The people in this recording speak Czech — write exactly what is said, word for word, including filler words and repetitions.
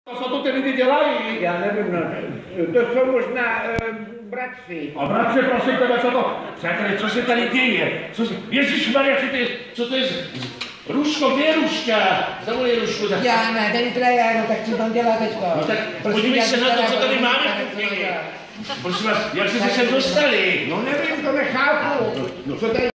Co to ty lidi dělají? Já nevím, no, to jsou možná uh, bratři. A bratře, prosím tebe, co to? Přátelé, co se tady děje? Co se... Ježišmarja, co to je? Co to je? Ruško, kde je Ruška? Zavolej Rušku. Za... Já ne, ten kraje, no tak co tam dělá teďko? No tak podívej se na to, co tady máme v kuchyni. Prosím vás, jak jste se sem dostali? No nevím, to nechápu. No, Co tady